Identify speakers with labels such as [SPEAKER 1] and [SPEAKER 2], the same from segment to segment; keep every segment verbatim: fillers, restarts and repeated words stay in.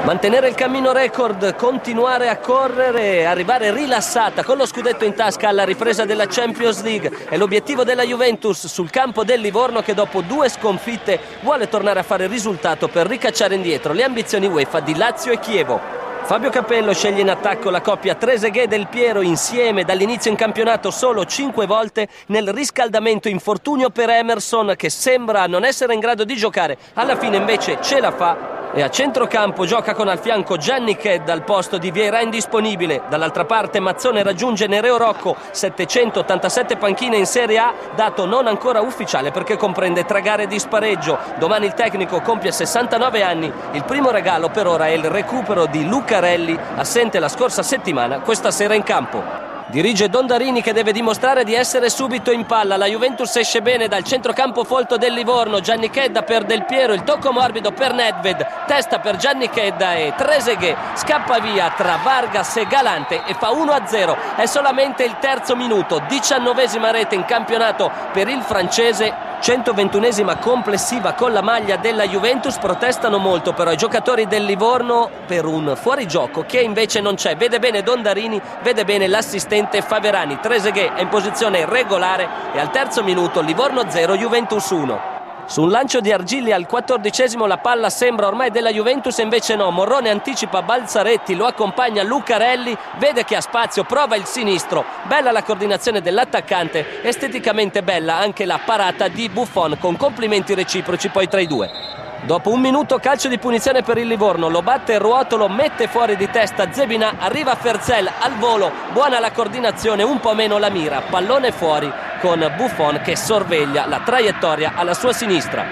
[SPEAKER 1] Mantenere il cammino record, continuare a correre e arrivare rilassata con lo scudetto in tasca alla ripresa della Champions League è l'obiettivo della Juventus sul campo del Livorno, che dopo due sconfitte vuole tornare a fare risultato per ricacciare indietro le ambizioni UEFA di Lazio e Chievo. Fabio Capello sceglie in attacco la coppia Trezeguet-Del Piero, insieme dall'inizio in campionato solo cinque volte. Nel riscaldamento infortunio per Emerson, che sembra non essere in grado di giocare, alla fine invece ce la fa. E a centrocampo gioca con al fianco Gianni Chedda al posto di Vieira indisponibile. Dall'altra parte Mazzone raggiunge Nereo Rocco, settecentottantasette panchine in Serie A, dato non ancora ufficiale perché comprende tre gare di spareggio. Domani il tecnico compie sessantanove anni. Il primo regalo per ora è il recupero di Lucarelli, assente la scorsa settimana, questa sera in campo. Dirige Dondarini, che deve dimostrare di essere subito in palla. La Juventus esce bene dal centrocampo folto del Livorno. Gianni Chedda per Del Piero, il tocco morbido per Nedved, testa per Gianni Chedda e Trezeguet scappa via tra Vargas e Galante e fa uno a zero. È solamente il terzo minuto, diciannovesima rete in campionato per il francese, centoventunesima complessiva con la maglia della Juventus. Protestano molto però i giocatori del Livorno per un fuorigioco che invece non c'è. Vede bene Dondarini, vede bene l'assistente Faverani. Trezeguet è in posizione regolare e al terzo minuto Livorno zero, Juventus uno. Su un lancio di Argilli al quattordicesimo la palla sembra ormai della Juventus, invece no. Morrone anticipa Balzaretti, lo accompagna Lucarelli, vede che ha spazio, prova il sinistro. Bella la coordinazione dell'attaccante, esteticamente bella anche la parata di Buffon, con complimenti reciproci poi tra i due. Dopo un minuto calcio di punizione per il Livorno, lo batte Ruotolo, mette fuori di testa Zebina, arriva Ferzel al volo, buona la coordinazione, un po' meno la mira, pallone fuori con Buffon che sorveglia la traiettoria alla sua sinistra.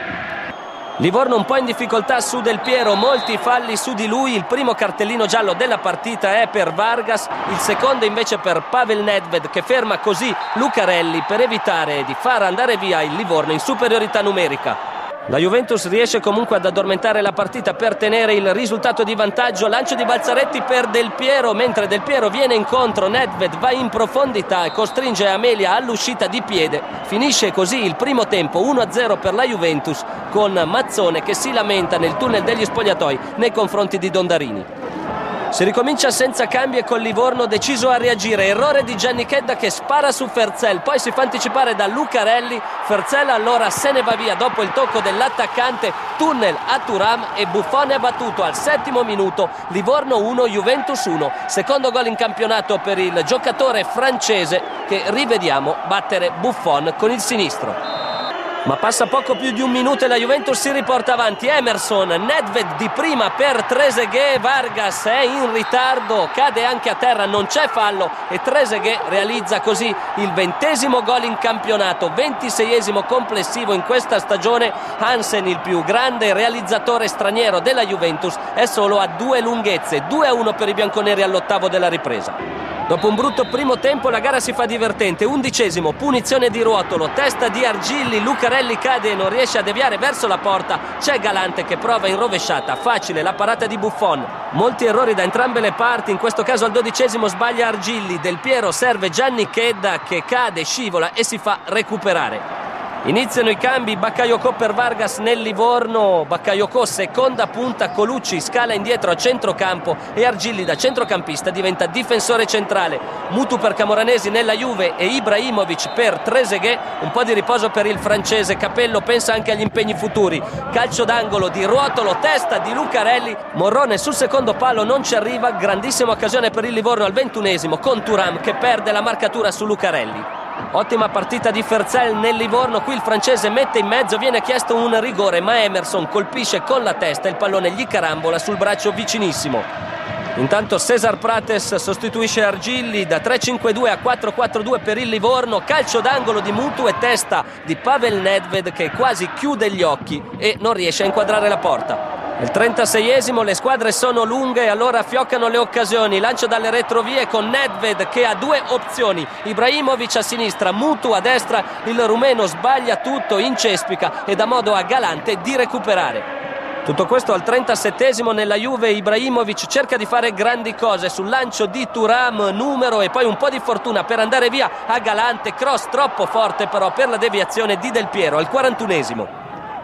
[SPEAKER 1] Livorno un po' in difficoltà su Del Piero, molti falli su di lui. Il primo cartellino giallo della partita è per Vargas, il secondo invece per Pavel Nedved, che ferma così Lucarelli per evitare di far andare via il Livorno in superiorità numerica. La Juventus riesce comunque ad addormentare la partita per tenere il risultato di vantaggio. Lancio di Balzaretti per Del Piero, mentre Del Piero viene incontro, Nedved va in profondità e costringe Amelia all'uscita di piede. Finisce così il primo tempo uno a zero per la Juventus, con Mazzone che si lamenta nel tunnel degli spogliatoi nei confronti di Dondarini. Si ricomincia senza cambi e col Livorno deciso a reagire. Errore di Gianni Chedda che spara su Ferzel, poi si fa anticipare da Lucarelli. Ferzel allora se ne va via dopo il tocco dell'attaccante. Tunnel a Thuram e Buffon è battuto al settimo minuto. Livorno uno, Juventus uno. Secondo gol in campionato per il giocatore francese, che rivediamo battere Buffon con il sinistro. Ma passa poco più di un minuto e la Juventus si riporta avanti. Emerson, Nedved di prima per Trezeguet, Vargas è in ritardo, cade anche a terra, non c'è fallo e Trezeguet realizza così il ventesimo gol in campionato, ventiseiesimo complessivo in questa stagione. Hansen, il più grande realizzatore straniero della Juventus, è solo a due lunghezze, due a uno per i bianconeri all'ottavo della ripresa. Dopo un brutto primo tempo la gara si fa divertente. Undicesimo, punizione di Ruotolo, testa di Argilli, Lucarelli cade e non riesce a deviare verso la porta. C'è Galante che prova in rovesciata, facile la parata di Buffon. Molti errori da entrambe le parti, in questo caso al dodicesimo sbaglia Argilli, Del Piero serve Gianni Chedda che cade, scivola e si fa recuperare. Iniziano i cambi, Bakayoko per Vargas nel Livorno, Bakayoko seconda punta, Colucci scala indietro a centrocampo e Argilli da centrocampista diventa difensore centrale. Mutu per Camoranesi nella Juve e Ibrahimovic per Trezeguet, un po' di riposo per il francese. Capello pensa anche agli impegni futuri. Calcio d'angolo di Ruotolo, testa di Lucarelli, Morrone sul secondo palo non ci arriva. Grandissima occasione per il Livorno al ventunesimo con Thuram che perde la marcatura su Lucarelli. Ottima partita di Ferzel nel Livorno, qui il francese mette in mezzo, viene chiesto un rigore ma Emerson colpisce con la testa, il pallone gli carambola sul braccio vicinissimo. Intanto César Prates sostituisce Argilli, da tre cinque due a quattro quattro due per il Livorno. Calcio d'angolo di Mutu e testa di Pavel Nedved che quasi chiude gli occhi e non riesce a inquadrare la porta. Il trentaseiesimo, le squadre sono lunghe e allora fioccano le occasioni. Lancio dalle retrovie con Nedved che ha due opzioni, Ibrahimovic a sinistra, Mutu a destra. Il rumeno sbaglia tutto, incespica e dà modo a Galante di recuperare. Tutto questo al trentasettesimo nella Juve. Ibrahimovic cerca di fare grandi cose sul lancio di Thuram, numero e poi un po' di fortuna per andare via a Galante. Cross troppo forte però per la deviazione di Del Piero al quarantunesimo.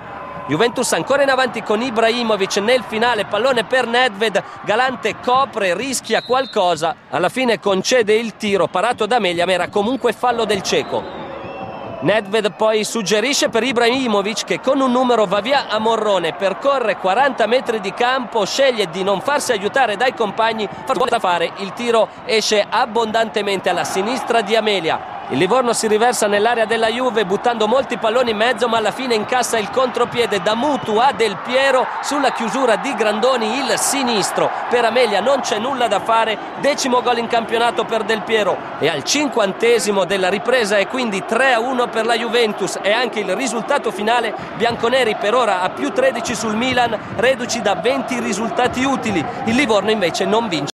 [SPEAKER 1] Juventus ancora in avanti con Ibrahimovic nel finale, pallone per Nedved, Galante copre, rischia qualcosa, alla fine concede il tiro parato da Melia, ma era comunque fallo del ceco. Nedved poi suggerisce per Ibrahimovic che con un numero va via a Morrone, percorre quaranta metri di campo, sceglie di non farsi aiutare dai compagni, fa fare, il tiro esce abbondantemente alla sinistra di Amelia. Il Livorno si riversa nell'area della Juve buttando molti palloni in mezzo, ma alla fine incassa il contropiede da Mutu a Del Piero sulla chiusura di Grandoni, il sinistro. Per Amelia non c'è nulla da fare, decimo gol in campionato per Del Piero e al cinquantesimo della ripresa è quindi tre a uno per la Juventus e anche il risultato finale, bianconeri per ora a più tredici sul Milan, reduci da venti risultati utili. Il Livorno invece non vince.